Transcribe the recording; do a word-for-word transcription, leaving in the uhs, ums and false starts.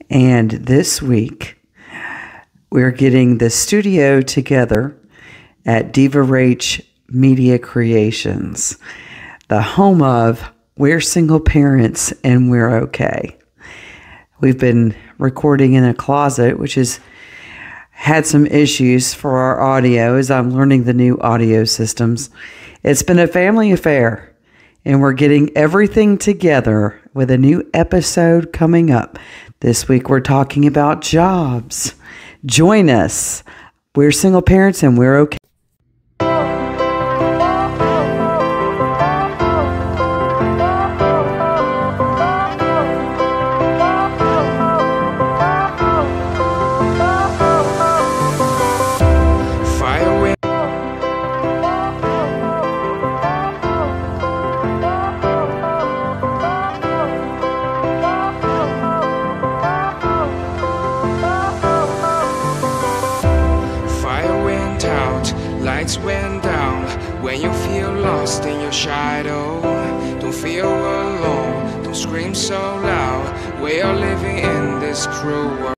And this week, we're getting the studio together at Diva Rach Media Creations, the home of We're Single Parents and We're Okay. We've been recording in a closet, which has had some issues for our audio as I'm learning the new audio systems. It's been a family affair, and we're getting everything together with a new episode coming up. This week, we're talking about jobs. Join us. We're single parents and we're okay. Lights went down when you feel lost in your shadow. Don't feel alone, don't scream so loud. We are living in this cruel world.